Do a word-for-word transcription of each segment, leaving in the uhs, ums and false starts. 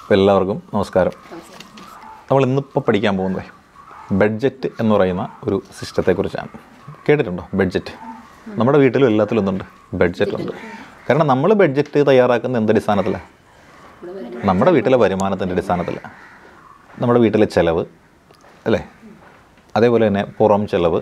എല്ലാവർക്കും നമസ്കാരം. നമ്മൾ ഇന്നിപ്പോൾ പഠിക്കാൻ പോകുന്നത് ബഡ്ജറ്റ് എന്ന് പറയുന്ന ഒരു സിസ്റ്റത്തെക്കുറിച്ചാണ്. കേട്ടിട്ടുണ്ടോ ബഡ്ജറ്റ്? നമ്മുടെ വീട്ടിലും എല്ലാത്തിലും എന്തുണ്ട്? ബഡ്ജറ്റ് ഉണ്ട്. കാരണം നമ്മൾ ബഡ്ജറ്റ് തയ്യാറാക്കുന്ന എന്തടിസ്ഥാനത്തിലാണ്? നമ്മുടെ വീട്ടിലെ വരുമാനത്തിൻ്റെ അടിസ്ഥാനത്തിലാണ്. നമ്മുടെ വീട്ടിലെ ചിലവ് അല്ലേ, അതേപോലെ തന്നെ പുറം ചിലവ്,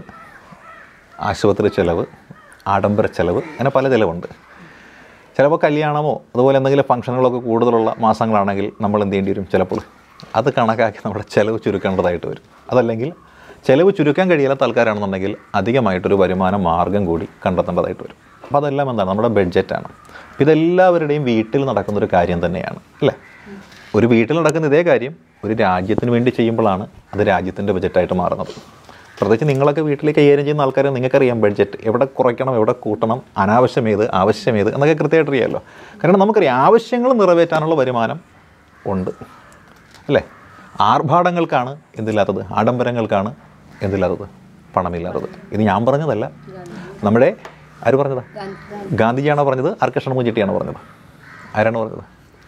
ആശുപത്രി ചിലവ്, ആഡംബര ചിലവ്, അങ്ങനെ പല ചിലവുണ്ട്. ചിലപ്പോൾ കല്യാണമോ അതുപോലെ എന്തെങ്കിലും ഫംഗ്ഷനുകളൊക്കെ കൂടുതലുള്ള മാസങ്ങളാണെങ്കിൽ നമ്മൾ എന്ത് ചെയ്യേണ്ടി വരും? ചിലപ്പോൾ അത് കണക്കാക്കി നമ്മുടെ ചിലവ് ചുരുക്കേണ്ടതായിട്ട് വരും. അതല്ലെങ്കിൽ ചിലവ് ചുരുക്കാൻ കഴിയാത്ത ആൾക്കാരാണെന്നുണ്ടെങ്കിൽ അധികമായിട്ടൊരു വരുമാന മാർഗ്ഗം കൂടി കണ്ടെത്തേണ്ടതായിട്ട് വരും. അപ്പോൾ അതെല്ലാം എന്താണ്? നമ്മുടെ ബഡ്ജറ്റാണ്. ഇതെല്ലാവരുടെയും വീട്ടിൽ നടക്കുന്നൊരു കാര്യം തന്നെയാണ് അല്ലേ? ഒരു വീട്ടിൽ നടക്കുന്ന ഇതേ കാര്യം ഒരു രാജ്യത്തിന് വേണ്ടി ചെയ്യുമ്പോഴാണ് അത് രാജ്യത്തിൻ്റെ ബഡ്ജറ്റായിട്ട് മാറുന്നത്. പ്രത്യേകിച്ച് നിങ്ങളൊക്കെ വീട്ടിൽ കൈകാര്യം ചെയ്യുന്ന ആൾക്കാരെ നിങ്ങൾക്കറിയാം ബഡ്ജറ്റ് എവിടെ കുറയ്ക്കണം, എവിടെ കൂട്ടണം, അനാവശ്യമേത്, ആവശ്യമേത് എന്നൊക്കെ കൃത്യമായിട്ട് അറിയാമല്ലോ. കാരണം നമുക്കറിയാം ആവശ്യങ്ങൾ നിറവേറ്റാനുള്ള വരുമാനം ഉണ്ട് അല്ലേ? ആർഭാടങ്ങൾക്കാണ് എന്തില്ലാത്തത്? ആഡംബരങ്ങൾക്കാണ് എന്തില്ലാത്തത്? പണമില്ലാത്തത്. ഇത് ഞാൻ പറഞ്ഞതല്ല, നമ്മുടെ ആര് പറഞ്ഞതാ? ഗാന്ധിജിയാണോ പറഞ്ഞത്? ആർ കെ ഷൺമുഖം ചെട്ടിയാണോ പറഞ്ഞത്? ആരാണ് പറഞ്ഞത്?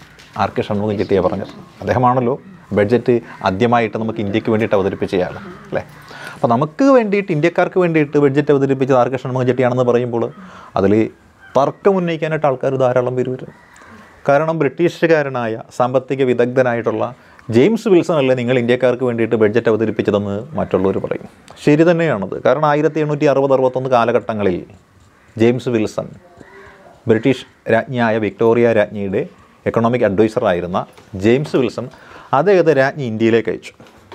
ആർ കെ ഷൺമുഖം ചെട്ടിയാണ് പറഞ്ഞത്. അദ്ദേഹമാണല്ലോ ബഡ്ജറ്റ് ആദ്യമായിട്ട് നമുക്ക് ഇന്ത്യക്ക് വേണ്ടിയിട്ട് അവതരിപ്പിച്ചയാൾ അല്ലേ? അപ്പോൾ നമുക്ക് വേണ്ടിയിട്ട്, ഇന്ത്യക്കാർക്ക് വേണ്ടിയിട്ട് ബഡ്ജറ്റ് അവതരിപ്പിച്ചത് ആർ കെ ഷൺമുഖം ചെട്ടിയാണെന്ന് പറയുമ്പോൾ അതിൽ തർക്കം ഉന്നയിക്കാനായിട്ട് ആൾക്കാർ ധാരാളം പേര് വരും. കാരണം ബ്രിട്ടീഷുകാരനായ സാമ്പത്തിക വിദഗ്ധനായിട്ടുള്ള ജെയിംസ് വിൽസൺ അല്ലേ നിങ്ങൾ ഇന്ത്യക്കാർക്ക് വേണ്ടിയിട്ട് ബഡ്ജറ്റ് അവതരിപ്പിച്ചതെന്ന് മറ്റുള്ളവർ പറയും. ശരി തന്നെയാണത്. കാരണം ആയിരത്തി എണ്ണൂറ്റി അറുപത് അറുപത്തൊന്ന് കാലഘട്ടങ്ങളിൽ ജെയിംസ് വിൽസൺ ബ്രിട്ടീഷ് രാജ്ഞിയായ വിക്ടോറിയ രാജ്ഞിയുടെ എക്കണോമിക് അഡ്വൈസറായിരുന്ന ജെയിംസ് വിൽസൺ അദ്ദേഹത്തെ രാജ്ഞി ഇന്ത്യയിലേക്ക് അയച്ചു.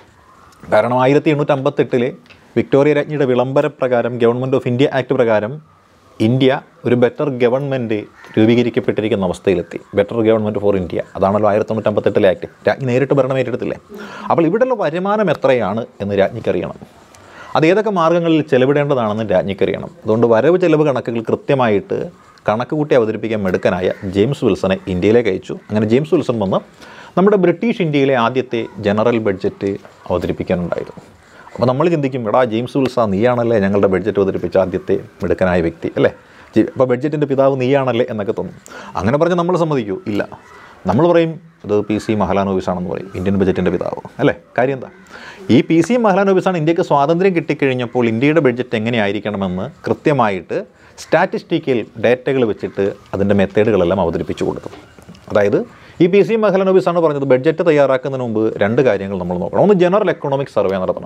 കാരണം ആയിരത്തി എണ്ണൂറ്റി അമ്പത്തെട്ടിലെ വിക്ടോറിയ രാജ്ഞിയുടെ വിളംബര പ്രകാരം, ഗവൺമെൻറ് ഓഫ് ഇന്ത്യ ആക്ട് പ്രകാരം ഇന്ത്യ ഒരു ബെറ്റർ ഗവൺമെൻറ് രൂപീകരിക്കപ്പെട്ടിരിക്കുന്ന അവസ്ഥയിലെത്തി. ബെറ്റർ ഗവൺമെൻറ് ഫോർ ഇന്ത്യ, അതാണല്ലോ ആയിരത്തി തൊണ്ണൂറ്റി അമ്പത്തെട്ടിലെ ആക്ട്. രാജ്ഞി നേരിട്ട് ഭരണം ഏറ്റെടുത്തില്ലേ? അപ്പോൾ ഇവിടെയുള്ള വരുമാനം എത്രയാണ് എന്ന് രാജ്ഞിക്കറിയണം. അത് ഏതൊക്കെ മാർഗ്ഗങ്ങളിൽ ചെലവിടേണ്ടതാണെന്ന് രാജ്ഞിക്കറിയണം. അതുകൊണ്ട് വരവ് ചെലവ് കണക്കുകൾ കൃത്യമായിട്ട് കണക്ക് കൂട്ടി അവതരിപ്പിക്കാൻ മിടുക്കനായ ജെയിംസ് വിൽസനെ ഇന്ത്യയിലേക്ക് അയച്ചു. അങ്ങനെ ജെയിംസ് വിൽസൺ വന്ന് നമ്മുടെ ബ്രിട്ടീഷ് ഇന്ത്യയിലെ ആദ്യത്തെ ജനറൽ ബഡ്ജറ്റ് അവതരിപ്പിക്കാനുണ്ടായിരുന്നു. അപ്പോൾ നമ്മൾ ചിന്തിക്കും, എടാ ജെയിംസ് വിൽസൺ നീയാണല്ലേ ഞങ്ങളുടെ ബഡ്ജറ്റ് അവതരിപ്പിച്ച ആദ്യത്തെ മിടുക്കനായ വ്യക്തി അല്ലേ? അപ്പോൾ ബഡ്ജറ്റിൻ്റെ പിതാവ് നീയാണല്ലേ എന്നൊക്കെ തോന്നും. അങ്ങനെ പറഞ്ഞാൽ നമ്മൾ സമ്മതിക്കൂ? ഇല്ല. നമ്മൾ പറയും ഇത് പി സി മഹലാനോബിസ് ആണെന്ന് പറയും, ഇന്ത്യൻ ബഡ്ജറ്റിൻ്റെ പിതാവ് അല്ലേ? കാര്യം എന്താ? ഈ പി സി മഹലാനോബിസാണ് ഇന്ത്യക്ക് സ്വാതന്ത്ര്യം കിട്ടിക്കഴിഞ്ഞപ്പോൾ ഇന്ത്യയുടെ ബഡ്ജറ്റ് എങ്ങനെയായിരിക്കണമെന്ന് കൃത്യമായിട്ട് സ്റ്റാറ്റിസ്റ്റിക്കൽ ഡേറ്റകൾ വെച്ചിട്ട് അതിൻ്റെ മെത്തേഡുകളെല്ലാം അവതരിപ്പിച്ചു കൊടുത്തു. അതായത് ഈ പി സി മഹലാനോബിസാണ് പറഞ്ഞത് ബഡ്ജറ്റ് തയ്യാറാക്കുന്നതിന് മുമ്പ് രണ്ട് കാര്യങ്ങൾ നമ്മൾ നോക്കണം. ഒന്ന്, ജനറൽ എക്കണോമിക് സർവേ നടത്തണം.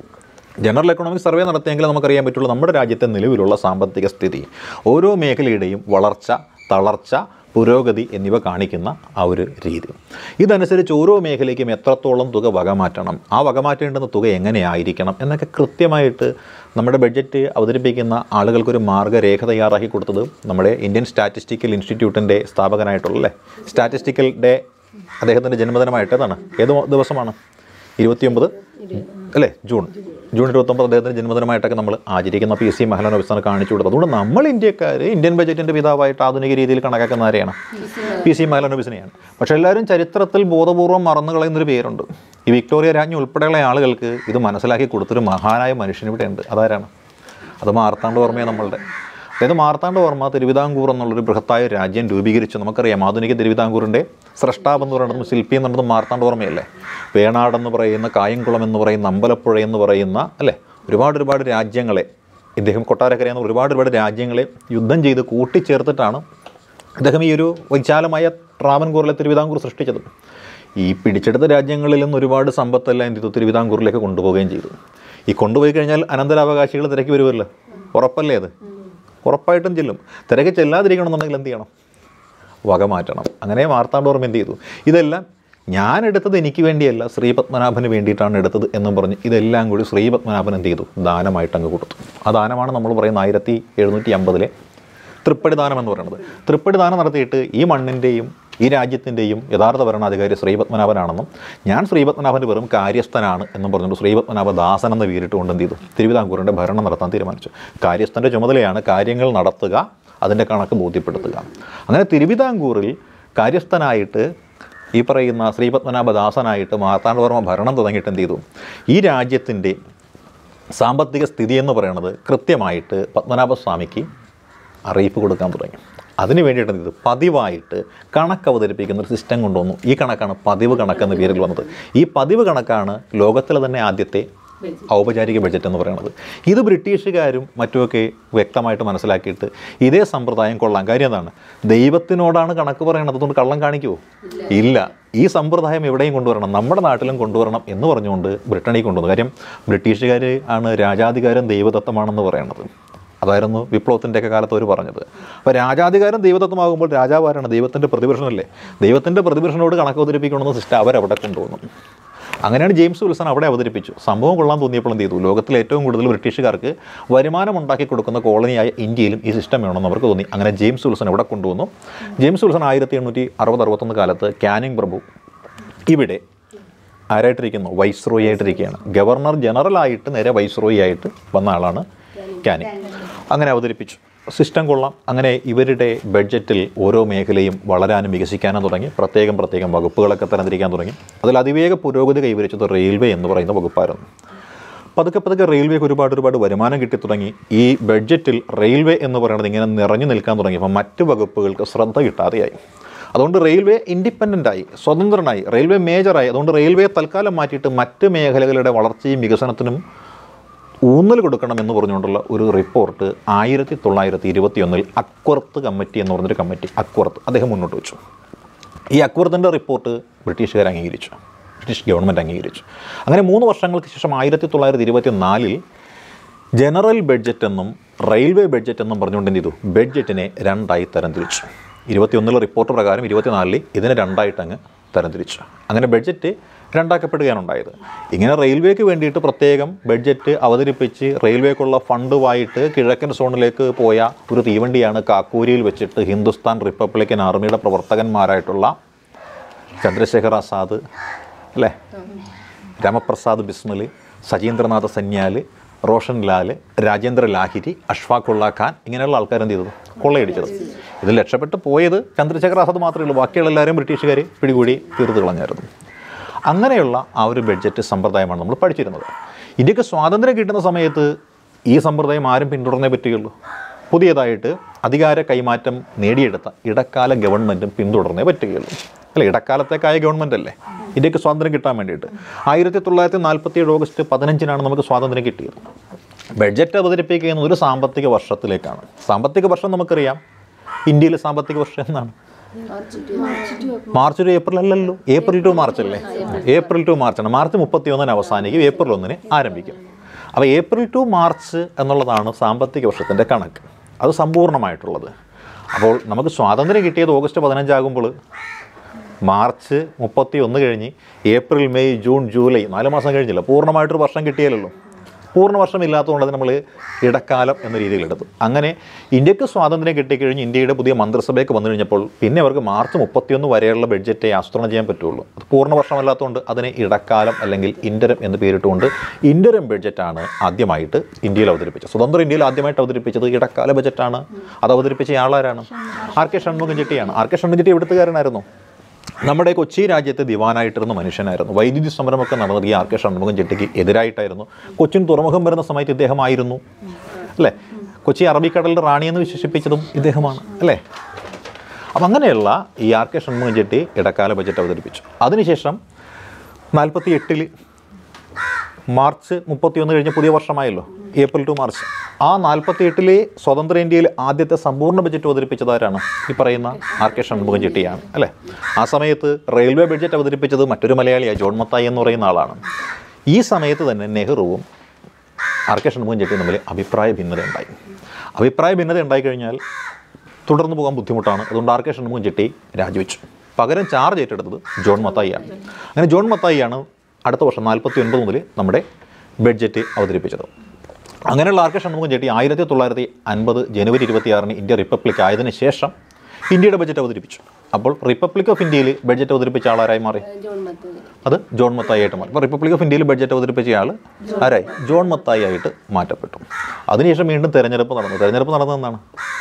ജനറൽ എക്കണോമിക് സർവേ നടത്തിയെങ്കിൽ നമുക്കറിയാൻ പറ്റുള്ളൂ നമ്മുടെ രാജ്യത്തെ നിലവിലുള്ള സാമ്പത്തിക സ്ഥിതി, ഓരോ മേഖലയുടെയും വളർച്ച, തളർച്ച, പുരോഗതി എന്നിവ കാണിക്കുന്ന ആ ഒരു രീതി. ഇതനുസരിച്ച് ഓരോ മേഖലയ്ക്കും എത്രത്തോളം തുക വകമാറ്റണം, ആ വകമാറ്റേണ്ടുന്ന തുക എങ്ങനെയായിരിക്കണം എന്നൊക്കെ കൃത്യമായിട്ട് നമ്മുടെ ബഡ്ജറ്റ് അവതരിപ്പിക്കുന്ന ആളുകൾക്കൊരു മാർഗ്ഗരേഖ തയ്യാറാക്കി കൊടുത്തത് നമ്മുടെ ഇന്ത്യൻ സ്റ്റാറ്റിസ്റ്റിക്കൽ ഇൻസ്റ്റിറ്റ്യൂട്ടിൻ്റെ സ്ഥാപകനായിട്ടുള്ള അല്ലേ സ്റ്റാറ്റിസ്റ്റിക്കൽ ഡേ, അദ്ദേഹത്തിൻ്റെ ജന്മദിനമായിട്ട് ഏതാണ്? ഏത് ദിവസമാണ്? ഇരുപത്തിയൊമ്പത് അല്ലേ ജൂൺ ജൂൺ ഇരുപത്തൊമ്പത് അദ്ദേഹത്തിൻ്റെ ജന്മദിനമായിട്ടൊക്കെ നമ്മൾ ആചരിക്കുന്ന പി സി മഹലാനോബിസാണ് കാണിച്ചു കൊടുത്തത്. അതുകൊണ്ട് നമ്മൾ ഇന്ത്യക്കാർ ഇന്ത്യൻ ബഡ്ജറ്റിൻ്റെ പിതാവായിട്ട് ആധുനിക രീതിയിൽ കണക്കാക്കുന്ന ആരെയാണ്? പി സി മഹലാനോബിസിനെയാണ്. പക്ഷേ എല്ലാവരും ചരിത്രത്തിൽ ബോധപൂർവ്വം മറന്നു കളയുന്നൊരു പേരുണ്ട്. ഈ വിക്ടോറിയ രാജ്ഞി ഉൾപ്പെടെയുള്ള ആളുകൾക്ക് ഇത് മനസ്സിലാക്കി കൊടുത്തൊരു മഹാനായ മനുഷ്യൻ ഇവിടെ ഉണ്ട്. അതാരാണ്? അത് മാർത്താണ്ഡവർമ്മയാണ് നമ്മളുടെ. അതായത് മാർത്താണ്ഡവർമ്മ തിരുവിതാംകൂർ എന്നുള്ളൊരു ബൃഹത്തായ രാജ്യം രൂപീകരിച്ചു. നമുക്കറിയാം ആധുനിക തിരുവിതാംകൂറിൻ്റെ സ്രഷ്ടാവെന്ന് പറയുന്നത്, ശില്പി എന്നുള്ളത് മാർത്താണ്ഡവർമ്മയല്ലേ? വേണാടെന്ന് പറയുന്ന, കായംകുളം എന്ന് പറയുന്ന, അമ്പലപ്പുഴ എന്ന് പറയുന്ന അല്ലേ ഒരുപാട് ഒരുപാട് രാജ്യങ്ങളെ ഇദ്ദേഹം, കൊട്ടാരക്കര എന്ന ഒരുപാട് ഒരുപാട് രാജ്യങ്ങളെ യുദ്ധം ചെയ്ത് കൂട്ടിച്ചേർത്തിട്ടാണ് അദ്ദേഹം ഈ ഒരു വിശാലമായ ട്രാവൻകൂറിലെ തിരുവിതാംകൂർ സൃഷ്ടിച്ചത്. ഈ പിടിച്ചെടുത്ത രാജ്യങ്ങളിൽ നിന്ന് ഒരുപാട് സമ്പത്തെല്ലാം എന്ത് ചെയ്തു? തിരുവിതാംകൂറിലേക്ക് കൊണ്ടുപോവുകയും ചെയ്തു. ഈ കൊണ്ടുപോയി കഴിഞ്ഞാൽ അനന്തരാവകാശികൾ തിരക്കി വരുമല്ലോ, ഉറപ്പല്ലേ? അത് ഉറപ്പായിട്ടും ചെല്ലും. തിരക്ക് ചെല്ലാതിരിക്കണമെന്നുണ്ടെങ്കിൽ എന്ത് ചെയ്യണം? വകമാറ്റണം. അങ്ങനെ മാർത്താണ്ഡവർമ്മ എന്ത് ചെയ്തു? ഇതെല്ലാം ഞാൻ എടുത്തത് എനിക്ക് വേണ്ടിയല്ല, ശ്രീപത്മനാഭന് വേണ്ടിയിട്ടാണ് എടുത്തത് എന്നും പറഞ്ഞ് ഇതെല്ലാം കൂടി ശ്രീപത്മനാഭൻ എന്ത് ചെയ്തു? ദാനമായിട്ട് അങ്ങ് കൊടുത്തു. ആ ദാനമാണ് നമ്മൾ പറയുന്ന ആയിരത്തി എഴുന്നൂറ്റി അമ്പതിലെ തൃപ്പടി ദാനം എന്ന് പറയുന്നത്. തൃപ്പടി ദാനം നടത്തിയിട്ട് ഈ മണ്ണിൻ്റെയും ഈ രാജ്യത്തിൻ്റെയും യഥാർത്ഥ ഭരണാധികാരി ശ്രീപത്മനാഭനാണെന്നും ഞാൻ ശ്രീപത്മനാഭൻ്റെ വെറും കാര്യസ്ഥനാണ് എന്നും പറഞ്ഞുകൊണ്ട് ശ്രീപത്മനാഭ ദാസൻ എന്ന പേരിട്ടുകൊണ്ട് എന്ത് ചെയ്തു? തിരുവിതാംകൂറിൻ്റെ ഭരണം നടത്താൻ തീരുമാനിച്ചു. കാര്യസ്ഥൻ്റെ ചുമതലയാണ് കാര്യങ്ങൾ നടത്തുക, അതിൻ്റെ കണക്ക് ബോധ്യപ്പെടുത്തുക. അങ്ങനെ തിരുവിതാംകൂറിൽ കാര്യസ്ഥനായിട്ട് ഈ പറയുന്ന ശ്രീപത്മനാഭ ദാസനായിട്ട് മാർത്താണ്ഡവർമ്മ ഭരണം തുടങ്ങിയിട്ട് എന്ത് ചെയ്തു? ഈ രാജ്യത്തിൻ്റെ സാമ്പത്തിക സ്ഥിതി എന്ന് പറയുന്നത് കൃത്യമായിട്ട് പത്മനാഭസ്വാമിക്ക് അറിയിപ്പ് കൊടുക്കാൻ തുടങ്ങി. അതിന് വേണ്ടിയിട്ട് ഇത് പതിവായിട്ട് കണക്ക് അവതരിപ്പിക്കുന്ന ഒരു സിസ്റ്റം കൊണ്ടുവന്നു. ഈ കണക്കാണ് പതിവ് കണക്കെന്ന പേരിൽ വന്നത്. ഈ പതിവ് കണക്കാണ് ലോകത്തിലെ തന്നെ ആദ്യത്തെ ഔപചാരിക ബഡ്ജറ്റ് എന്ന് പറയുന്നത്. ഇത് ബ്രിട്ടീഷുകാരും മറ്റുമൊക്കെ വ്യക്തമായിട്ട് മനസ്സിലാക്കിയിട്ട് ഇതേ സമ്പ്രദായം കൊള്ളാം. കാര്യം എന്താണ്? ദൈവത്തിനോടാണ് കണക്ക് പറയണത്, അതുകൊണ്ട് കള്ളം കാണിക്കുമോ? ഇല്ല. ഈ സമ്പ്രദായം എവിടെയും കൊണ്ടുവരണം, നമ്മുടെ നാട്ടിലും കൊണ്ടുവരണം എന്ന് പറഞ്ഞുകൊണ്ട് ബ്രിട്ടനിൽ കൊണ്ടുവന്നു. കാര്യം ബ്രിട്ടീഷുകാർ ആണ് രാജാധികാരം ദൈവദത്തമാണെന്ന് പറയുന്നത്. അതായിരുന്നു വിപ്ലവത്തിൻ്റെയൊക്കെ കാലത്ത് അവർ പറഞ്ഞത്. അപ്പോൾ രാജാധികാരം ദൈവദത്തമാകുമ്പോൾ രാജാവാരാണ്? ദൈവത്തിൻ്റെ പ്രതിപുരുഷനല്ലേ? ദൈവത്തിൻ്റെ പ്രതിപുരുഷനോട് കണക്ക് അവതരിപ്പിക്കണമെന്ന സിസ്റ്റം അവരവിടെ കൊണ്ടുവന്നു. അങ്ങനെയാണ് ജെയിംസ് വിൽസൺ അവിടെ അവതരിപ്പിച്ചു. സംഭവം കൊള്ളാൻ തോന്നിയപ്പോൾ എന്ത് ചെയ്തു? ലോകത്തിലെ ഏറ്റവും കൂടുതൽ ബ്രിട്ടീഷുകാർക്ക് വരുമാനം ഉണ്ടാക്കി കൊടുക്കുന്ന കോളനിയായ ഇന്ത്യയിലും ഈ സിസ്റ്റം വേണമെന്ന് അവർക്ക് തോന്നി. അങ്ങനെ ജെയിംസ് വിൽസൺ ഇവിടെ കൊണ്ടുവന്നു. ജെയിംസ് വിൽസൺ ആയിരത്തി എണ്ണൂറ്റി അറുപത് അറുപത്തൊന്ന് കാലത്ത് കാനിങ് പ്രഭു ഇവിടെ ആരായിട്ടിരിക്കുന്നു? വൈസ്രോയി ആയിട്ടിരിക്കുകയാണ്. ഗവർണർ ജനറലായിട്ട് നേരെ വൈസ്രോയി ആയിട്ട് വന്ന ആളാണ് കാനിങ്. അങ്ങനെ അവതരിപ്പിച്ചു. സിസ്റ്റം കൊള്ളാം. അങ്ങനെ ഇവരുടെ ബഡ്ജറ്റിൽ ഓരോ മേഖലയും വളരാനും വികസിക്കാനും തുടങ്ങി. പ്രത്യേകം പ്രത്യേകം വകുപ്പുകളൊക്കെ തരംതിരിക്കാൻ തുടങ്ങി. അതിൽ അതിവേഗ പുരോഗതി കൈവരിച്ചത് റെയിൽവേ എന്ന് പറയുന്ന വകുപ്പായിരുന്നു. പതുക്കെ പതുക്കെ റെയിൽവേക്ക് ഒരുപാട് ഒരുപാട് വരുമാനം കിട്ടി തുടങ്ങി. ഈ ബഡ്ജറ്റിൽ റെയിൽവേ എന്ന് പറയുന്നത് ഇങ്ങനെ നിറഞ്ഞു നിൽക്കാൻ തുടങ്ങിയപ്പോൾ മറ്റ് വകുപ്പുകൾക്ക് ശ്രദ്ധ കിട്ടാതെയായി. അതുകൊണ്ട് റെയിൽവേ ഇൻഡിപെൻഡൻ്റായി, സ്വതന്ത്രനായി, റെയിൽവേ മേജറായി. അതുകൊണ്ട് റെയിൽവേ തൽക്കാലം മാറ്റിയിട്ട് മറ്റ് മേഖലകളുടെ വളർച്ചയും വികസനത്തിനും ഊന്നൽ കൊടുക്കണമെന്ന് പറഞ്ഞുകൊണ്ടുള്ള ഒരു റിപ്പോർട്ട് ആയിരത്തി തൊള്ളായിരത്തി ഇരുപത്തി ഒന്നിൽ അക്വർത്ത് കമ്മിറ്റി എന്ന് പറഞ്ഞൊരു കമ്മിറ്റി, അക്വർത്ത് അദ്ദേഹം മുന്നോട്ട് വെച്ചു. ഈ അക്വർത്തിൻ്റെ റിപ്പോർട്ട് ബ്രിട്ടീഷുകാർ അംഗീകരിച്ചു, ബ്രിട്ടീഷ് ഗവൺമെൻറ് അംഗീകരിച്ചു. അങ്ങനെ മൂന്ന് വർഷങ്ങൾക്ക് ശേഷം ആയിരത്തി തൊള്ളായിരത്തി ഇരുപത്തി നാലിൽ ജനറൽ ബഡ്ജറ്റ് എന്നും റെയിൽവേ ബഡ്ജറ്റ് എന്നും പറഞ്ഞുകൊണ്ട് എന്ത് ചെയ്തു? ബഡ്ജറ്റിനെ രണ്ടായി തരംതിരിച്ചു. ഇരുപത്തിയൊന്നിലെ റിപ്പോർട്ട് പ്രകാരം ഇരുപത്തിനാലിൽ ഇതിനെ രണ്ടായിട്ട് അങ്ങ് തരംതിരിച്ചു. അങ്ങനെ ബഡ്ജറ്റ് രണ്ടാക്കപ്പെടുകയാണ് ഉണ്ടായത്. ഇങ്ങനെ റെയിൽവേക്ക് വേണ്ടിയിട്ട് പ്രത്യേകം ബഡ്ജറ്റ് അവതരിപ്പിച്ച് റെയിൽവേക്കുള്ള ഫണ്ടുമായിട്ട് കിഴക്കൻ സോണിലേക്ക് പോയ ഒരു തീവണ്ടിയാണ് കാക്കൂരിയിൽ വെച്ചിട്ട് ഹിന്ദുസ്ഥാൻ റിപ്പബ്ലിക്കൻ ആർമിയുടെ പ്രവർത്തകന്മാരായിട്ടുള്ള ചന്ദ്രശേഖർ ആസാദ്, അല്ലേ, രാമപ്രസാദ് ബിസ്മിൽ, സജീന്ദ്രനാഥ് സന്യാൽ, റോഷൻ ലാൽ, രാജേന്ദ്ര ലാഹിരി, അഷ്ഫാഖുള്ള ഖാൻ, ഇങ്ങനെയുള്ള ആൾക്കാർ എന്ത് ചെയ്തത്? കൊള്ളയടിച്ചത്. ഇതിൽ രക്ഷപ്പെട്ട് പോയത് ചന്ദ്രശേഖർ ആസാദ് മാത്രമേ ഉള്ളൂ. ബാക്കിയുള്ള എല്ലാവരും ബ്രിട്ടീഷുകാർ പിടികൂടി തീർത്ത് കളഞ്ഞായിരുന്നു. അങ്ങനെയുള്ള ആ ഒരു ബഡ്ജറ്റ് സമ്പ്രദായമാണ് നമ്മൾ പഠിച്ചിരുന്നത്. ഇന്ത്യക്ക് സ്വാതന്ത്ര്യം കിട്ടുന്ന സമയത്ത് ഈ സമ്പ്രദായം ആരും പിന്തുടർന്നേ പറ്റുകയുള്ളൂ. പുതിയതായിട്ട് അധികാര കൈമാറ്റം നേടിയെടുത്ത ഇടക്കാല ഗവൺമെൻറ്റും പിന്തുടർന്നേ പറ്റുകയുള്ളൂ. അല്ല, ഇടക്കാലത്തേക്കായ ഗവൺമെൻറ് അല്ലേ ഇന്ത്യക്ക് സ്വാതന്ത്ര്യം കിട്ടാൻ വേണ്ടിയിട്ട്. ആയിരത്തി തൊള്ളായിരത്തി നാൽപ്പത്തി ഏഴ് ഓഗസ്റ്റ് പതിനഞ്ചിനാണ് നമുക്ക് സ്വാതന്ത്ര്യം കിട്ടിയത്. ബഡ്ജറ്റ് അവതരിപ്പിക്കുന്നത് ഒരു സാമ്പത്തിക വർഷത്തിലേക്കാണ്. സാമ്പത്തിക വർഷം നമുക്കറിയാം, ഇന്ത്യയിലെ സാമ്പത്തിക വർഷം എന്നാണ് മാർച്ച് ടു ഏപ്രിൽ അല്ലല്ലോ, ഏപ്രിൽ ടു മാർച്ച് അല്ലേ? ഏപ്രിൽ ടു മാർച്ചാണ്. മാർച്ച് മുപ്പത്തി ഒന്നിന് അവസാനിക്കും, ഏപ്രിൽ ഒന്നിന് ആരംഭിക്കും. അപ്പോൾ ഏപ്രിൽ ടു മാർച്ച് എന്നുള്ളതാണ് സാമ്പത്തിക വർഷത്തിൻ്റെ കണക്ക്, അത് സമ്പൂർണ്ണമായിട്ടുള്ളത്. അപ്പോൾ നമുക്ക് സ്വാതന്ത്ര്യം കിട്ടിയത് ഓഗസ്റ്റ് പതിനഞ്ചാകുമ്പോൾ മാർച്ച് മുപ്പത്തി ഒന്ന് കഴിഞ്ഞ് ഏപ്രിൽ മെയ് ജൂൺ ജൂലൈ നാല് മാസം കഴിഞ്ഞില്ല, പൂർണ്ണമായിട്ടൊരു വർഷം കിട്ടിയാലല്ലോ. പൂർണ്ണ വർഷം ഇല്ലാത്തതുകൊണ്ട് നമ്മൾ ഇടക്കാലം എന്ന രീതിയിലെടുത്തു. അങ്ങനെ ഇന്ത്യക്ക് സ്വാതന്ത്ര്യം കിട്ടിക്കഴിഞ്ഞ് ഇന്ത്യയുടെ പുതിയ മന്ത്രിസഭയൊക്കെ വന്നു കഴിഞ്ഞപ്പോൾ പിന്നെ അവർക്ക് മാർച്ച് മുപ്പത്തിയൊന്ന് വരെയുള്ള ബഡ്ജറ്റ് ആസൂത്രണം ചെയ്യാൻ പറ്റുള്ളൂ. അത് പൂർണ്ണ വർഷമല്ലാത്തതുകൊണ്ട് അതിനെ ഇടക്കാലം അല്ലെങ്കിൽ ഇൻ്റരം എന്ന് പേരിട്ടുകൊണ്ട് ഇൻ്റരം ബഡ്ജറ്റാണ് ആദ്യമായിട്ട് ഇന്ത്യയിൽ അവതരിപ്പിച്ചത്. സ്വതന്ത്ര ഇന്ത്യയിൽ ആദ്യമായിട്ട് അവതരിപ്പിച്ചത് ഇടക്കാല ബഡ്ജറ്റാണ്. അത് അവതരിപ്പിച്ച ആളാരാണ്? ആർ കെ ഷൺമുഖം ചെട്ടിയാണ്. ആർ കെ ഷൺമുഖം ചെട്ടി എവിടുത്തുകാരനായിരുന്നു? നമ്മുടെ കൊച്ചി രാജ്യത്തെ ദിവാനായിട്ടിരുന്ന മനുഷ്യനായിരുന്നു. വൈദ്യുതി സമരമൊക്കെ നടന്നത് ഈ ആർ കെ ഷൺമുഖം ചെട്ടിക്ക് എതിരായിട്ടായിരുന്നു. കൊച്ചിൻ തുറമുഖം വരുന്ന സമയത്ത് ഇദ്ദേഹമായിരുന്നു, അല്ലേ? കൊച്ചി അറബിക്കടലിൻ്റെ റാണിയെന്ന് വിശേഷിപ്പിച്ചതും ഇദ്ദേഹമാണ്, അല്ലേ? അപ്പം അങ്ങനെയുള്ള ഈ ആർ കെ ഷൺമുഖം ചെട്ടി ഇടക്കാല ബജറ്റ് അവതരിപ്പിച്ചു. അതിനുശേഷം നാൽപ്പത്തി എട്ടിൽ മാർച്ച് മുപ്പത്തിയൊന്ന് കഴിഞ്ഞ് പുതിയ വർഷമായല്ലോ, ഏപ്രിൽ ടു മാർച്ച്. ആ നാൽപ്പത്തി എട്ടിലെ സ്വതന്ത്ര ഇന്ത്യയിൽ ആദ്യത്തെ സമ്പൂർണ്ണ ബജറ്റ് അവതരിപ്പിച്ചതാരാണ്? ഈ പറയുന്ന ആർ കെ ഷൺമുഖം ചെട്ടിയാണ്, അല്ലേ? ആ സമയത്ത് റെയിൽവേ ബഡ്ജറ്റ് അവതരിപ്പിച്ചത് മറ്റൊരു മലയാളിയായ ജോൺ മത്തായി എന്ന് പറയുന്ന ആളാണ്. ഈ സമയത്ത് തന്നെ നെഹ്റുവും ആർ കെ ഷൺമുഖം ചെട്ടിയും തമ്മിൽ അഭിപ്രായ ഭിന്നത ഉണ്ടായി. അഭിപ്രായ ഭിന്നത ഉണ്ടായിക്കഴിഞ്ഞാൽ തുടർന്ന് പോകാൻ ബുദ്ധിമുട്ടാണ്. അതുകൊണ്ട് ആർ കെ ഷൺമുഖം ചെട്ടി രാജിവെച്ചു. പകരം ചാർജ് ഏറ്റെടുത്തത് ജോൺ മത്തായിയാണ്. അങ്ങനെ ജോൺ മത്തായിയാണ് അടുത്ത വർഷം നാൽപ്പത്തി ഒൻപത് മുതൽ നമ്മുടെ ബഡ്ജറ്റ് അവതരിപ്പിച്ചത്. അങ്ങനെയുള്ള ആർ കെ ഷൺമുഖം ചെട്ടി ആയിരത്തി തൊള്ളായിരത്തി അൻപത് ജനുവരി ഇരുപത്തിയാറിന് ഇന്ത്യ റിപ്പബ്ലിക് ആയതിനു ശേഷം ഇന്ത്യയുടെ ബഡ്ജറ്റ് അവതരിപ്പിച്ചു. അപ്പോൾ റിപ്പബ്ലിക് ഓഫ് ഇന്ത്യയിൽ ബഡ്ജറ്റ് അവതരിപ്പിച്ച ആളാരായി മാറി? അത് ജോൺ മത്തായി ആയിട്ട് മാറി. അപ്പോൾ റിപ്പബ്ലിക് ഓഫ് ഇന്ത്യയിൽ ബഡ്ജറ്റ് അവതരിപ്പിച്ച ആൾ ആരായി? ജോൺ മത്തായി ആയിട്ട് മാറ്റപ്പെട്ടു. അതിനുശേഷം വീണ്ടും തെരഞ്ഞെടുപ്പ് നടന്നു. തെരഞ്ഞെടുപ്പ് നടന്നതെന്നാണ്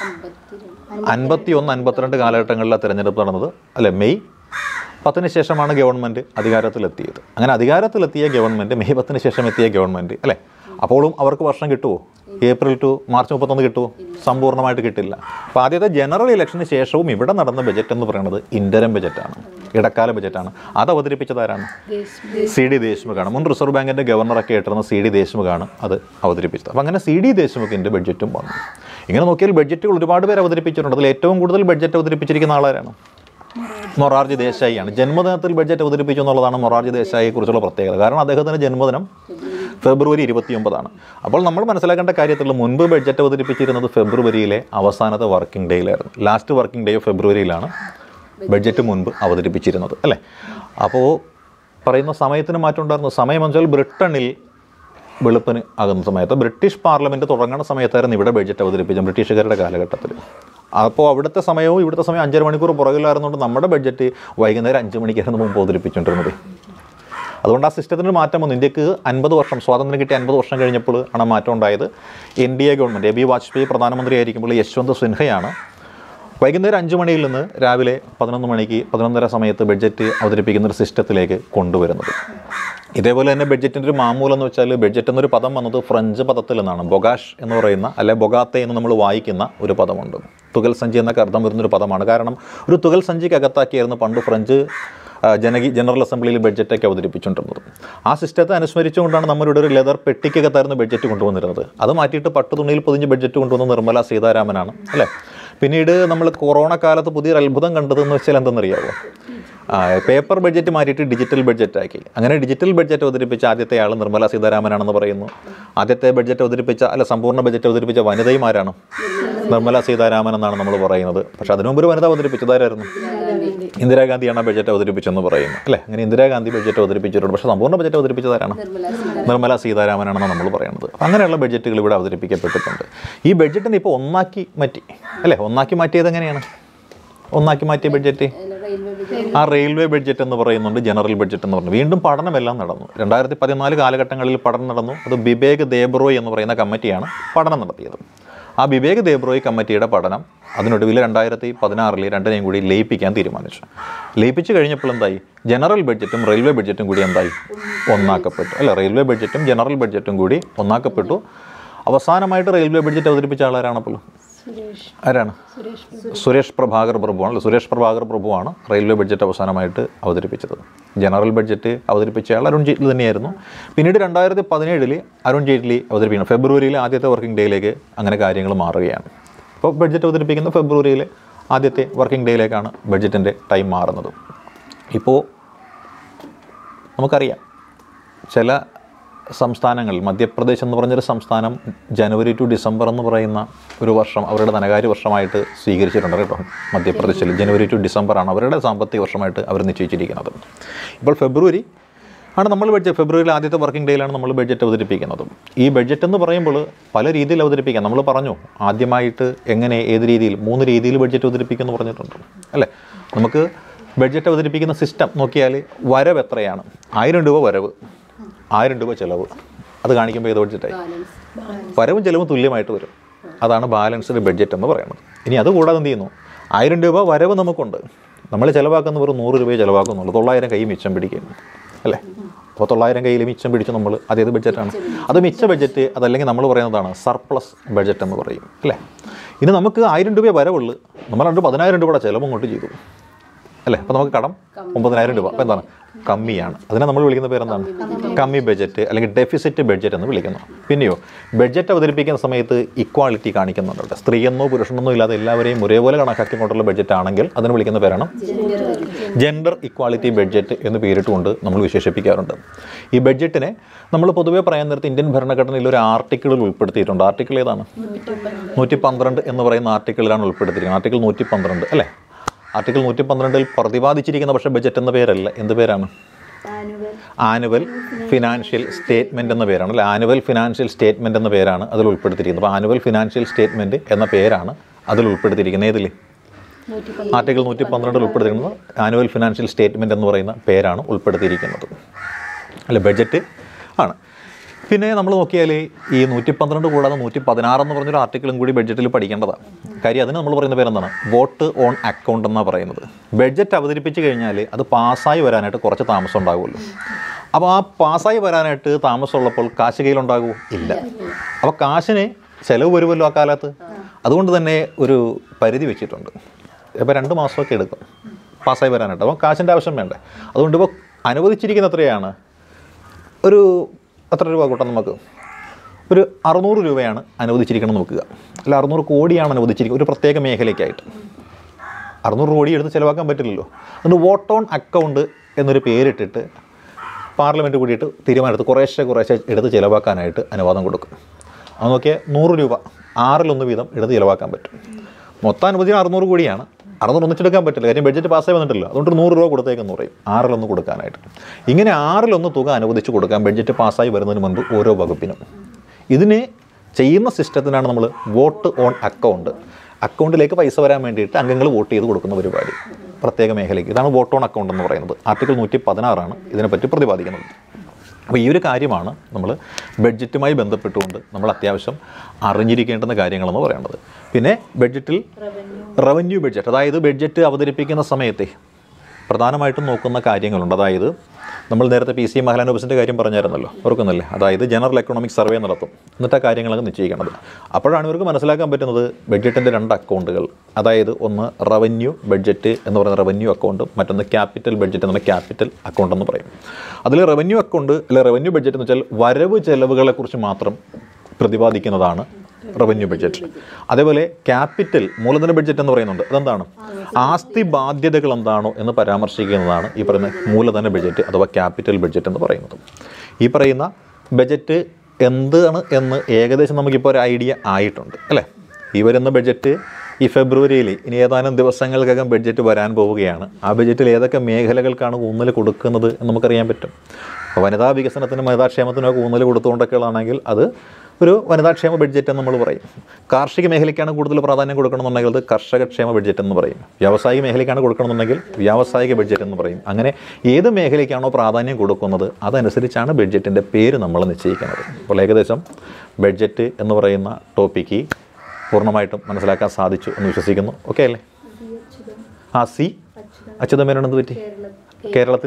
അൻപത്തി ഒന്ന് അൻപത്തിരണ്ട് കാലഘട്ടങ്ങളിലാണ് തെരഞ്ഞെടുപ്പ് നടന്നത്, അല്ലെ? മെയ് പത്തിന് ശേഷമാണ് ഗവൺമെൻറ് അധികാരത്തിലെത്തിയത്. അങ്ങനെ അധികാരത്തിലെത്തിയ ഗവൺമെൻറ്, മെയ് പത്തിന് ശേഷം എത്തിയ ഗവൺമെൻറ്, അല്ലേ? അപ്പോഴും അവർക്ക് വർഷം കിട്ടുമോ? ഏപ്രിൽ ടു മാർച്ച് മുപ്പത്തൊന്ന് കിട്ടുമോ? സമ്പൂർണ്ണമായിട്ട് കിട്ടില്ല. അപ്പോൾ ആദ്യത്തെ ജനറൽ ഇലക്ഷന് ശേഷവും ഇവിടെ നടന്ന ബജറ്റ് എന്ന് പറയുന്നത് ഇൻ്റരം ബജറ്റാണ്, ഇടക്കാല ബജറ്റാണ്. അത് അവതരിപ്പിച്ചതാരാണ്? C D ദേശ്മുഖാണ്. മുൻ റിസർവ് ബാങ്കിൻ്റെ ഗവർണറൊക്കെ ആയിട്ടിരുന്ന സി ഡി ദേശ്മുഖാണ് അത് അവതരിപ്പിച്ചത്. അപ്പോൾ അങ്ങനെ സി ഡി ദേശ്മുഖിൻ്റെ ബഡ്ജറ്റും വന്നു. ഇങ്ങനെ നോക്കിയാൽ ബഡ്ജറ്റുകൾ ഒരുപാട് പേര് അവതരിപ്പിച്ചിട്ടുണ്ട്. അതിൽ ഏറ്റവും കൂടുതൽ ബഡ്ജറ്റ് അവതരിപ്പിച്ചിരിക്കുന്ന ആളാരാണ്? മൊറാർജി ദേശായിയാണ്. ജന്മദിനത്തിൽ ബഡ്ജറ്റ് അവതരിപ്പിച്ചു എന്നുള്ളതാണ് മൊറാർജി ദേശായിയെക്കുറിച്ചുള്ള പ്രത്യേകത. കാരണം അദ്ദേഹത്തിൻ്റെ ജന്മദിനം ഫെബ്രുവരി ഇരുപത്തിയൊമ്പതാണ്. അപ്പോൾ നമ്മൾ മനസ്സിലാക്കേണ്ട കാര്യത്തിൽ മുൻപ് ബഡ്ജറ്റ് അവതരിപ്പിച്ചിരുന്നത് ഫെബ്രുവരിയിലെ അവസാനത്തെ വർക്കിംഗ് ഡേയിലായിരുന്നു. ലാസ്റ്റ് വർക്കിംഗ് ഡേ ഫെബ്രുവരിയിലാണ് ബഡ്ജറ്റ് മുൻപ് അവതരിപ്പിച്ചിരുന്നത്, അല്ലേ? അപ്പോൾ പറയുന്ന സമയത്തിന് മാറ്റം ഉണ്ടായിരുന്നു. സമയം എന്ന് വെച്ചാൽ ബ്രിട്ടനിൽ വെളുപ്പിന് ആകുന്ന സമയത്ത് ബ്രിട്ടീഷ് പാർലമെൻറ്റ് തുടങ്ങുന്ന സമയത്തായിരുന്നു ഇവിടെ ബഡ്ജറ്റ് അവതരിപ്പിച്ചത്, ബ്രിട്ടീഷുകാരുടെ കാലഘട്ടത്തിൽ. അപ്പോൾ അവിടുത്തെ സമയവും ഇവിടുത്തെ സമയം അഞ്ചര മണിക്കൂർ പുറകിലായിരുന്നുകൊണ്ട് നമ്മുടെ ബഡ്ജറ്റ് വൈകുന്നേരം അഞ്ച് മണിക്കായിരുന്നു മുമ്പ് അവതരിപ്പിച്ചുകൊണ്ടിരുന്നത്. അതുകൊണ്ട് ആ സിസ്റ്റത്തിന് മാറ്റം വന്നു. ഇന്ത്യക്ക് അൻപത് വർഷം സ്വാതന്ത്ര്യം കിട്ടി അൻപത് വർഷം കഴിഞ്ഞപ്പോൾ ആണ് മാറ്റം ഉണ്ടായത്. N D A government, A B Vajpayee പ്രധാനമന്ത്രി ആയിരിക്കുമ്പോൾ യശ്വന്ത് സിൻഹയാണ് വൈകുന്നേരം അഞ്ച് മണിയിൽ നിന്ന് രാവിലെ പതിനൊന്ന് മണിക്ക് പതിനൊന്നര സമയത്ത് ബഡ്ജറ്റ് അവതരിപ്പിക്കുന്ന ഒരു സിസ്റ്റത്തിലേക്ക് കൊണ്ടുവരുന്നത്. ഇതേപോലെ തന്നെ ബഡ്ജറ്റിൻ്റെ ഒരു മാമൂലം എന്ന് വെച്ചാൽ ബഡ്ജറ്റ് എന്നൊരു പദം വന്നത് ഫ്രഞ്ച് പദത്തിൽ നിന്നാണ്. ബൊഗാഷ് എന്ന് പറയുന്ന, അല്ലെ ബൊഗാത്തെ എന്ന് നമ്മൾ വായിക്കുന്ന ഒരു പദമുണ്ട്. തുകൽ സഞ്ചി എന്നൊക്കെ അർത്ഥം വരുന്നൊരു പദമാണ്. കാരണം ഒരു തുകൽ സഞ്ചിക്കകത്താക്കിയായിരുന്നു പണ്ട് ഫ്രഞ്ച് ജനകീയ ജനറൽ അസംബ്ലിയിൽ ബഡ്ജറ്റൊക്കെ അവതരിപ്പിച്ചുകൊണ്ടിരുന്നത്. ആ സിസ്റ്റത്തെ അനുസ്മരിച്ചുകൊണ്ടാണ് നമ്മളിവിടെ ഒരു ലെതർ പെട്ടിക്കകത്തായിരുന്നു ബഡ്ജറ്റ് കൊണ്ടുവന്നിരുന്നത്. അത് മാറ്റിയിട്ട് പട്ടുതുണിയിൽ പൊതിഞ്ഞ് ബഡ്ജറ്റ് കൊണ്ടുവന്ന നിർമ്മല സീതാരാമനാണ്, അല്ലേ? പിന്നീട് നമ്മൾ കൊറോണ കാലത്ത് പുതിയൊരു അത്ഭുതം കണ്ടതെന്ന് വെച്ചാൽ എന്തെന്നറിയാമോ? പേപ്പർ ബഡ്ജറ്റ് മാറ്റിയിട്ട് ഡിജിറ്റൽ ബഡ്ജറ്റാക്കി. അങ്ങനെ ഡിജിറ്റൽ ബഡ്ജറ്റ് അവതരിപ്പിച്ച ആദ്യത്തെ ആൾ നിർമ്മല സീതാരാമനാണെന്ന് പറയുന്നു. ആദ്യത്തെ ബഡ്ജറ്റ് അവതരിപ്പിച്ച, അല്ല സമ്പൂർണ്ണ ബഡ്ജറ്റ് അവതരിപ്പിച്ച വനിതയും ആരാണ്? നിർമ്മല സീതാരാമൻ എന്നാണ് നമ്മൾ പറയുന്നത്. പക്ഷേ അതിനു മുമ്പ് ഒരു വനിത അവതരിപ്പിച്ചതായിരുന്നു? ഇന്ദിരാഗാന്ധിയാണ് ആ ബഡ്ജറ്റ് അവതരിപ്പിച്ചെന്ന് പറയുന്നത്, അല്ലേ? അങ്ങനെ ഇന്ദിരാഗാന്ധി ബഡ്ജറ്റ് അവതരിപ്പിച്ചിട്ടുണ്ട്. പക്ഷേ സമ്പൂർണ്ണ ബഡ്ജറ്റ് അവതരിപ്പിച്ചതാരാണ്? നിർമ്മല സീതാരാമനാണെന്ന് നമ്മൾ പറയുന്നത്. അങ്ങനെയുള്ള ബഡ്ജറ്റുകൾ ഇവിടെ അവതരിപ്പിക്കപ്പെട്ടിട്ടുണ്ട്. ഈ ബഡ്ജറ്റിനെ ഇപ്പോൾ ഒന്നാക്കി മാറ്റി, അല്ലേ? ഒന്നാക്കി മാറ്റിയത് എങ്ങനെയാണ്? ഒന്നാക്കി മാറ്റിയ ബഡ്ജറ്റ് ആ റെയിൽവേ ബഡ്ജറ്റ് എന്ന് പറയുന്നുണ്ട്, ജനറൽ ബഡ്ജറ്റ് എന്ന് പറഞ്ഞു. വീണ്ടും പഠനമെല്ലാം നടന്നു. രണ്ടായിരത്തി പതിനാല് കാലഘട്ടങ്ങളിൽ പഠനം നടന്നു. അത് ബിബേക് ദേബ്രോയ് എന്ന് പറയുന്ന കമ്മിറ്റിയാണ് പഠനം നടത്തിയത്. ആ ബിബേക് ദേബ്രോയ് കമ്മിറ്റിയുടെ പഠനം അതിനൊടുവിൽ രണ്ടായിരത്തി പതിനാറിൽ രണ്ടിനെയും കൂടി ലയിപ്പിക്കാൻ തീരുമാനിച്ചു. ലയിപ്പിച്ച് കഴിഞ്ഞപ്പോൾ എന്തായി? ജനറൽ ബഡ്ജറ്റും റെയിൽവേ ബഡ്ജറ്റും കൂടി എന്തായി? ഒന്നാക്കപ്പെട്ടു, അല്ല? റെയിൽവേ ബഡ്ജറ്റും ജനറൽ ബഡ്ജറ്റും കൂടി ഒന്നാക്കപ്പെട്ടു. അവസാനമായിട്ട് റെയിൽവേ ബഡ്ജറ്റ് അവതരിപ്പിച്ച ആളാരാണപ്പോൾ? ആരാണ്? സുരേഷ് പ്രഭാകർ പ്രഭുവാണ്, അല്ല? സുരേഷ് പ്രഭാകർ പ്രഭുവാണ് റെയിൽവേ ബഡ്ജറ്റ് അവസാനമായിട്ട് അവതരിപ്പിച്ചത്. ജനറൽ ബഡ്ജറ്റ് അവതരിപ്പിച്ച ആൾ അരുൺ ജെയ്റ്റ്ലി തന്നെയായിരുന്നു. പിന്നീട് രണ്ടായിരത്തി പതിനേഴിൽ അരുൺ ജെയ്റ്റ്ലി അവതരിപ്പിക്കണം. ഫെബ്രുവരിയിലെ ആദ്യത്തെ വർക്കിംഗ് ഡേയിലേക്ക് അങ്ങനെ കാര്യങ്ങൾ മാറുകയാണ്. ഇപ്പോൾ ബഡ്ജറ്റ് അവതരിപ്പിക്കുന്ന ഫെബ്രുവരിയിലെ ആദ്യത്തെ വർക്കിംഗ് ഡേയിലേക്കാണ് ബഡ്ജറ്റിൻ്റെ ടൈം മാറുന്നത്. ഇപ്പോൾ നമുക്കറിയാം ചില സംസ്ഥാനങ്ങളിൽ, മധ്യപ്രദേശ് എന്ന് പറഞ്ഞൊരു സംസ്ഥാനം ജനുവരി ടു ഡിസംബർ എന്ന് പറയുന്ന ഒരു വർഷം അവരുടെ ധനകാര്യ വർഷമായിട്ട് സ്വീകരിച്ചിട്ടുണ്ട് കേട്ടോ. മധ്യപ്രദേശിൽ ജനുവരി ടു ഡിസംബറാണ് അവരുടെ സാമ്പത്തിക വർഷമായിട്ട് അവർ നിശ്ചയിച്ചിരിക്കുന്നത്. ഇപ്പോൾ ഫെബ്രുവരി ആണ് നമ്മൾ ബഡ്ജറ്റ്, ഫെബ്രുവരിയിൽ ആദ്യത്തെ വർക്കിംഗ് ഡേയിലാണ് നമ്മൾ ബഡ്ജറ്റ് അവതരിപ്പിക്കുന്നത്. ഈ ബഡ്ജറ്റ് എന്ന് പറയുമ്പോൾ പല രീതിയിൽ അവതരിപ്പിക്കാം. നമ്മൾ പറഞ്ഞു ആദ്യമായിട്ട് എങ്ങനെ, ഏത് രീതിയിൽ, മൂന്ന് രീതിയിൽ ബഡ്ജറ്റ് അവതരിപ്പിക്കുമെന്ന് പറഞ്ഞിട്ടുണ്ട്, അല്ലേ? നമുക്ക് ബഡ്ജറ്റ് അവതരിപ്പിക്കുന്ന സിസ്റ്റം നോക്കിയാൽ വരവ് എത്രയാണ്? ആയിരം രൂപ വരവ്, ആയിരം രൂപ ചിലവ്. അത് കാണിക്കുമ്പോൾ ഏത് ബഡ്ജറ്റായി? വരവും ചിലവും തുല്യമായിട്ട് വരും. അതാണ് ബാലൻസ്ഡ് ബഡ്ജറ്റ് എന്ന് പറയുന്നത്. ഇനി അതുകൂടാതെ എന്ത് ചെയ്യുന്നു? ആയിരം രൂപ വരവ് നമുക്കുണ്ട്, നമ്മൾ ചിലവാക്കുന്ന വെറും നൂറ് രൂപയെ ചിലവാക്കുന്നുള്ളൂ, തൊള്ളായിരം കൈ മിച്ചം പിടിക്കുന്നു, അല്ലേ? അപ്പോൾ തൊള്ളായിരം കയ്യിൽ മിച്ചം പിടിച്ച് നമ്മൾ അതേത് ബഡ്ജറ്റാണ്? അത് മിച്ച ബഡ്ജറ്റ്, അതല്ലെങ്കിൽ നമ്മൾ പറയുന്നതാണ് സർപ്ലസ് ബഡ്ജറ്റ് എന്ന് പറയും, അല്ലേ? ഇനി നമുക്ക് ആയിരം രൂപയെ വരവുള്ളൂ, നമ്മൾ രണ്ട് പതിനായിരം രൂപയുടെ ചിലവും കൊണ്ട് ചെയ്തു, അല്ലേ? അപ്പോൾ നമുക്ക് കടം ഒമ്പതിനായിരം രൂപ. അപ്പോൾ എന്താണ്? കമ്മിയാണ്. അതിനെ നമ്മൾ വിളിക്കുന്ന പേരെന്താണ്? കമ്മി ബഡ്ജറ്റ് അല്ലെങ്കിൽ ഡെഫിസിറ്റ് ബഡ്ജറ്റ് എന്ന് വിളിക്കുന്നു. പിന്നെയോ ബഡ്ജറ്റ് അവതരിപ്പിക്കുന്ന സമയത്ത് ഇക്വാളിറ്റി കാണിക്കുന്നുണ്ട്. സ്ത്രീയെന്നോ പുരുഷനെന്നോ ഇല്ലാതെ എല്ലാവരെയും ഒരേപോലെ കണക്കാക്കിക്കൊണ്ടുള്ള ബഡ്ജറ്റ് ആണെങ്കിൽ അതിന് വിളിക്കുന്ന പേരാണ് ജെൻഡർ ഇക്വാളിറ്റി ബഡ്ജറ്റ് എന്ന് പേരിട്ടുകൊണ്ട് നമ്മൾ വിശേഷിപ്പിക്കാറുണ്ട്. ഈ ബഡ്ജറ്റിനെ നമ്മൾ പൊതുവേ പറയാൻ നേരത്തെ ഇന്ത്യൻ ഭരണഘടനയിൽ ഒരു ആർട്ടിക്കിളിൽ ഉൾപ്പെടുത്തിയിട്ടുണ്ട്. ആർട്ടിക്കിൾ ഏതാണ്? നൂറ്റി പന്ത്രണ്ട് എന്ന് പറയുന്ന ആർട്ടിക്കിളിലാണ് ഉൾപ്പെടുത്തിയിരിക്കുന്നത്. ആർട്ടിക്കിൾ നൂറ്റി പന്ത്രണ്ട്, അല്ലേ? ആർട്ടിക്കിൾ നൂറ്റി പന്ത്രണ്ടിൽ പ്രതിപാദിച്ചിരിക്കുന്ന പക്ഷേ ബഡ്ജറ്റ് എന്ന പേരല്ല. എന്ത് പേരാണ്? ആനുവൽ ഫിനാൻഷ്യൽ സ്റ്റേറ്റ്മെൻറ്റ് എന്ന പേരാണ്, അല്ലെ? ആനുവൽ ഫിനാൻഷ്യൽ സ്റ്റേറ്റ്മെൻറ്റ് എന്ന പേരാണ് അതിൽ ഉൾപ്പെടുത്തിയിരിക്കുന്നത്. അപ്പോൾ ആനുവൽ ഫിനാൻഷ്യൽ സ്റ്റേറ്റ്മെൻറ്റ് എന്ന പേരാണ് അതിൽ ഉൾപ്പെടുത്തിയിരിക്കുന്നത്. ഏതിൽ? ആർട്ടിക്കിൾ നൂറ്റി പന്ത്രണ്ടിൽ ഉൾപ്പെടുത്തിയിരിക്കുന്നത് ആനുവൽ ഫിനാൻഷ്യൽ സ്റ്റേറ്റ്മെൻറ്റ് എന്ന് പറയുന്ന പേരാണ് ഉൾപ്പെടുത്തിയിരിക്കുന്നത്, അല്ലെ? ബഡ്ജറ്റ് ആണ്. പിന്നെ നമ്മൾ നോക്കിയാൽ ഈ നൂറ്റി പന്ത്രണ്ട് കൂടാതെ നൂറ്റി പതിനാറ് എന്ന് പറഞ്ഞൊരു ആർട്ടിക്കിളും കൂടി ബഡ്ജറ്റിൽ പഠിക്കേണ്ടതാണ്. കാര്യം അതിന് നമ്മൾ പറയുന്ന പേരെന്താണ്? വോട്ട് ഓൺ അക്കൗണ്ട് എന്നാണ് പറയുന്നത്. ബഡ്ജറ്റ് അവതരിപ്പിച്ച് കഴിഞ്ഞാൽ അത് പാസ്സായി വരാനായിട്ട് കുറച്ച് താമസം ഉണ്ടാകുമല്ലോ. അപ്പോൾ ആ പാസ്സായി വരാനായിട്ട് താമസമുള്ളപ്പോൾ കാശ് കയ്യിലുണ്ടാകുമോ? ഇല്ല. അപ്പോൾ കാശിന് ചിലവ് വരുമല്ലോ ആ കാലത്ത്. അതുകൊണ്ട് തന്നെ ഒരു പരിധി വെച്ചിട്ടുണ്ട്. ഇപ്പോൾ രണ്ട് മാസമൊക്കെ എടുക്കും പാസ്സായി വരാനായിട്ട്. അപ്പോൾ കാശിൻ്റെ ആവശ്യം വേണ്ടേ? അതുകൊണ്ട് ഇപ്പോൾ അനുവദിച്ചിരിക്കുന്ന എത്രയാണ്? ഒരു എത്ര രൂപ കൂട്ടാം നമുക്ക്? ഒരു അറുന്നൂറ് രൂപയാണ് അനുവദിച്ചിരിക്കണം നോക്കുക. അല്ല, അറുന്നൂറ് കോടിയാണ് അനുവദിച്ചിരിക്കുന്നത് ഒരു പ്രത്യേക മേഖലയ്ക്കായിട്ട്. അറുന്നൂറ് കോടി എടുത്ത് ചിലവാക്കാൻ പറ്റില്ലല്ലോ. അതുകൊണ്ട് വോട്ട് ഓൺ അക്കൗണ്ട് എന്നൊരു പേരിട്ടിട്ട് പാർലമെൻറ്റ് കൂടിയിട്ട് തീരുമാനമെടുത്ത് കുറേശ്ശെ കുറേശ്ശെ എടുത്ത് ചിലവാക്കാനായിട്ട് അനുവാദം കൊടുക്കും. അത് നോക്കിയാൽ നൂറ് രൂപ ആറിലൊന്ന് വീതം എടുത്ത് ചിലവാക്കാൻ പറ്റും. മൊത്തം അനുവദിച്ച് അറുന്നൂറ് കോടിയാണ്. അറുന്നൂറ് ഒന്നിച്ചെടുക്കാൻ പറ്റില്ല, കാര്യം ബഡ്ജറ്റ് പാസ്സായി വന്നിട്ടില്ല. അതുകൊണ്ട് നൂറ് രൂപ കൊടുത്തേക്കെന്ന് പറയും, ആറിലൊന്ന് കൊടുക്കാനായിട്ട്. ഇങ്ങനെ ആറിലൊന്ന് തുക അനുവദിച്ച് കൊടുക്കാൻ ബഡ്ജറ്റ് പാസ്സായി വരുന്നതിന് മുൻപ് ഓരോ വകുപ്പിനും. ഇതിന് ചെയ്യുന്ന സിസ്റ്റത്തിനാണ് നമ്മൾ വോട്ട് ഓൺ അക്കൗണ്ട്. അക്കൗണ്ടിലേക്ക് പൈസ വരാൻ വേണ്ടിയിട്ട് അംഗങ്ങൾ വോട്ട് ചെയ്ത് കൊടുക്കുന്ന പരിപാടി പ്രത്യേക മേഖലയ്ക്ക്. ഇതാണ് വോട്ട് ഓൺ അക്കൗണ്ട് എന്ന് പറയുന്നത്. ആർട്ടിക്കിൾ നൂറ്റി പതിനാറാണ് ഇതിനെപ്പറ്റി പ്രതിപാദിക്കുന്നത്. അപ്പോൾ ഈ ഒരു കാര്യമാണ് നമ്മൾ ബഡ്ജറ്റുമായി ബന്ധപ്പെട്ടുകൊണ്ട് നമ്മൾ അത്യാവശ്യം അറിഞ്ഞിരിക്കേണ്ടുന്ന കാര്യങ്ങളെന്ന് പറയുന്നത്. പിന്നെ ബഡ്ജറ്റിൽ റവന്യൂ ബഡ്ജറ്റ്, അതായത് ബഡ്ജറ്റ് അവതരിപ്പിക്കുന്ന സമയത്തെ പ്രധാനമായിട്ടും നോക്കുന്ന കാര്യങ്ങളുണ്ട്. അതായത് നമ്മൾ നേരത്തെ പി സി മഹലാനോബിസിൻ്റെ കാര്യം പറഞ്ഞായിരുന്നല്ലോ, ഓർക്കുന്നില്ലേ? അതായത് ജനറൽ എക്കണോമിക് സർവേ നടത്തും, എന്നിട്ട് ആ കാര്യങ്ങളൊക്കെ നിശ്ചയിക്കുന്നത്. അപ്പോഴാണ് ഇവർക്ക് മനസ്സിലാക്കാൻ പറ്റുന്നത് ബഡ്ജറ്റിൻ്റെ രണ്ട് അക്കൗണ്ടുകൾ, അതായത് ഒന്ന് റവന്യൂ ബഡ്ജറ്റ് എന്ന് പറയുന്ന റവന്യൂ അക്കൗണ്ടും മറ്റൊന്ന് ക്യാപിറ്റൽ ബഡ്ജറ്റ് എന്ന് പറഞ്ഞാൽ ക്യാപിറ്റൽ അക്കൗണ്ട് എന്ന് പറയും. അതിൽ റവന്യൂ അക്കൗണ്ട് അല്ലെ റവന്യൂ ബഡ്ജറ്റ് എന്ന് വെച്ചാൽ വരവ് ചെലവുകളെക്കുറിച്ച് മാത്രം പ്രതിപാദിക്കുന്നതാണ് റവന്യൂ ബഡ്ജറ്റ്. അതേപോലെ ക്യാപിറ്റൽ മൂലധന ബഡ്ജറ്റ് എന്ന് പറയുന്നുണ്ട്. അതെന്താണ്? ആസ്തി ബാധ്യതകൾ എന്താണോ എന്ന് പരാമർശിക്കുന്നതാണ് ഈ പറയുന്ന മൂലധന ബഡ്ജറ്റ് അഥവാ ക്യാപിറ്റൽ ബഡ്ജറ്റ് എന്ന് പറയുന്നത്. ഈ പറയുന്ന ബഡ്ജറ്റ് എന്താണ് എന്ന് ഏകദേശം നമുക്കിപ്പോൾ ഒരു ഐഡിയ ആയിട്ടുണ്ട് അല്ലേ? ഈ വരുന്ന ബഡ്ജറ്റ് ഈ ഫെബ്രുവരിയിൽ ഇനി ഏതാനും ദിവസങ്ങൾക്കകം ബഡ്ജറ്റ് വരാൻ പോവുകയാണ്. ആ ബഡ്ജറ്റിൽ ഏതൊക്കെ മേഖലകൾക്കാണ് ഊന്നൽ കൊടുക്കുന്നത് എന്ന് നമുക്കറിയാൻ പറ്റും. വനിതാ വികസനത്തിനും വനിതാക്ഷേമത്തിനൊക്കെ ഊന്നൽ കൊടുത്തുകൊണ്ടൊക്കെയാണെങ്കിൽ അത് ഒരു വനിതാക്ഷേമ ബഡ്ജറ്റ് എന്ന് നമ്മൾ പറയും. കാർഷിക മേഖലയ്ക്കാണ് കൂടുതൽ പ്രാധാന്യം കൊടുക്കണമെന്നുണ്ടെങ്കിൽ അത് കർഷകക്ഷേമ ബഡ്ജറ്റ് എന്ന് പറയും. വ്യാവസായിക മേഖലയ്ക്കാണ് കൊടുക്കണമെന്നുണ്ടെങ്കിൽ വ്യാവസായിക ബഡ്ജറ്റ് എന്ന് പറയും. അങ്ങനെ ഏത് മേഖലയ്ക്കാണോ പ്രാധാന്യം കൊടുക്കുന്നത് അതനുസരിച്ചാണ് ബഡ്ജറ്റിൻ്റെ പേര് നമ്മൾ നിശ്ചയിക്കുന്നത്. അപ്പോൾ ഏകദേശം ബഡ്ജറ്റ് എന്ന് പറയുന്ന ടോപ്പിക്ക് പൂർണ്ണമായിട്ടും മനസ്സിലാക്കാൻ സാധിച്ചു എന്ന് വിശ്വസിക്കുന്നു. ഓക്കെ അല്ലേ? ആ സി അച്യുതമേനോൻ എന്ത് പറ്റി? കേരളത്തിൽ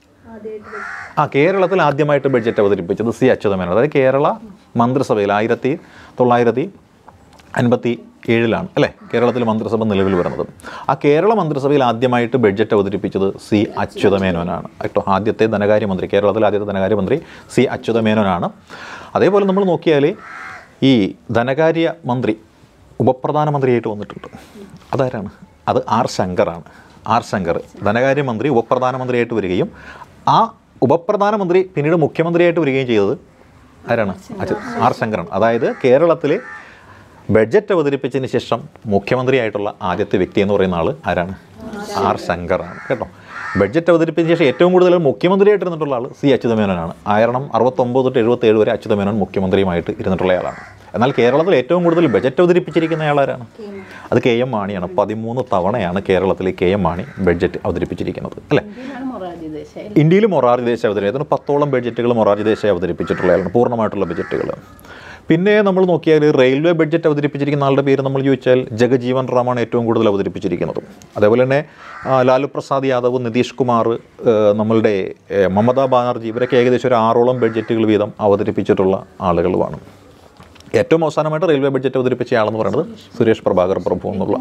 ആ കേരളത്തിൽ ആദ്യമായിട്ട് ബഡ്ജറ്റ് അവതരിപ്പിച്ചത് സി അച്യുതമേനോൻ. അതായത് കേരള മന്ത്രിസഭയിൽ ആയിരത്തി തൊള്ളായിരത്തി അൻപത്തി ഏഴിലാണ് അല്ലേ കേരളത്തിൽ മന്ത്രിസഭ നിലവിൽ വരുന്നത്. ആ കേരള മന്ത്രിസഭയിൽ ആദ്യമായിട്ട് ബഡ്ജറ്റ് അവതരിപ്പിച്ചത് സി അച്യുതമേനോനാണ് കേട്ടോ. ആദ്യത്തെ ധനകാര്യമന്ത്രി, കേരളത്തിലെ ആദ്യത്തെ ധനകാര്യമന്ത്രി സി അച്യുതമേനോനാണ്. അതേപോലെ നമ്മൾ നോക്കിയാൽ ഈ ധനകാര്യ മന്ത്രി ഉപപ്രധാനമന്ത്രിയായിട്ട് വന്നിട്ടുണ്ട്. അതാരാണ്? അത് ആർ ശങ്കറാണ്. ആർ ശങ്കർ ധനകാര്യമന്ത്രി ഉപപ്രധാനമന്ത്രിയായിട്ട് വരികയും ആ ഉപപ്രധാനമന്ത്രി പിന്നീട് മുഖ്യമന്ത്രിയായിട്ട് വരികയും ചെയ്തത് ആരാണ്? ആർ ശങ്കറാണ്. അതായത് കേരളത്തിൽ ബഡ്ജറ്റ് അവതരിപ്പിച്ചതിന് ശേഷം മുഖ്യമന്ത്രിയായിട്ടുള്ള ആദ്യത്തെ വ്യക്തി എന്ന് പറയുന്ന ആൾ ആരാണ്? ആർ ശങ്കറാണ് കേട്ടോ. ബഡ്ജറ്റ് അവതരിപ്പിച്ചതിന് ശേഷം ഏറ്റവും കൂടുതൽ മുഖ്യമന്ത്രിയായിട്ട് ഇരുന്നിട്ടുള്ള ആൾ സി അച്യുതമേനോനാണ്. ആയിരം അറുപത്തൊമ്പത് തൊട്ട് എഴുപത്തേഴ് വരെ അച്യുതമേനോൻ മുഖ്യമന്ത്രിയുമായിട്ട് ഇരുന്നിട്ടുള്ള ആളാണ്. എന്നാൽ കേരളത്തിൽ ഏറ്റവും കൂടുതൽ ബഡ്ജറ്റ് അവതരിപ്പിച്ചിരിക്കുന്ന ആളാരാണ്? അത് കെ എം മാണിയാണ്. പതിമൂന്ന് തവണയാണ് കേരളത്തിൽ കെ എം മാണി ബഡ്ജറ്റ് അവതരിപ്പിച്ചിരിക്കുന്നത് അല്ലേ? ഇന്ത്യയിൽ മൊറാർജി ദേശായി അവതരിപ്പിച്ചത് പത്തോളം ബഡ്ജറ്റുകൾ മൊറാർജി ദേശായി അവതരിപ്പിച്ചിട്ടുള്ളതാണ്, പൂർണ്ണമായിട്ടുള്ള ബഡ്ജറ്റുകൾ. പിന്നെ നമ്മൾ നോക്കിയാൽ റെയിൽവേ ബഡ്ജറ്റ് അവതരിപ്പിച്ചിരിക്കുന്ന ആളുടെ പേര് നമ്മൾ ചോദിച്ചാൽ ജഗജീവൻ റാമാണ് ഏറ്റവും കൂടുതൽ അവതരിപ്പിച്ചിരിക്കുന്നത്. അതേപോലെ തന്നെ ലാലു പ്രസാദ് യാദവ്, നിതീഷ് കുമാർ, നമ്മളുടെ മമതാ ബാനർജി ഇവരൊക്കെ ഏകദേശം ഒരു ആറോളം ബഡ്ജറ്റുകൾ വീതം അവതരിപ്പിച്ചിട്ടുള്ള ആളുകളുമാണ്. ഏറ്റവും അവസാനമായിട്ട് റെയിൽവേ ബഡ്ജറ്റ് അവതരിപ്പിച്ച ആളെന്ന് പറയുന്നത് സുരേഷ് പ്രഭാകർ പ്രഭു എന്നുള്ള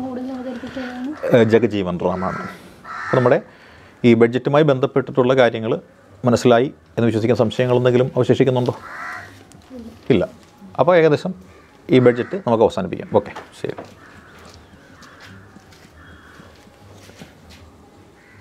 ജഗജീവൻ റാമാണ്. അപ്പോൾ നമ്മുടെ ഈ ബഡ്ജറ്റുമായി ബന്ധപ്പെട്ടിട്ടുള്ള കാര്യങ്ങൾ മനസ്സിലായി എന്ന് വിശ്വസിക്കുന്ന സംശയങ്ങൾ എന്തെങ്കിലും അവശേഷിക്കുന്നുണ്ടോ? ഇല്ല. അപ്പോൾ ഏകദേശം ഈ ബഡ്ജറ്റ് നമുക്ക് അവസാനിപ്പിക്കാം. ഓക്കെ, ശരി.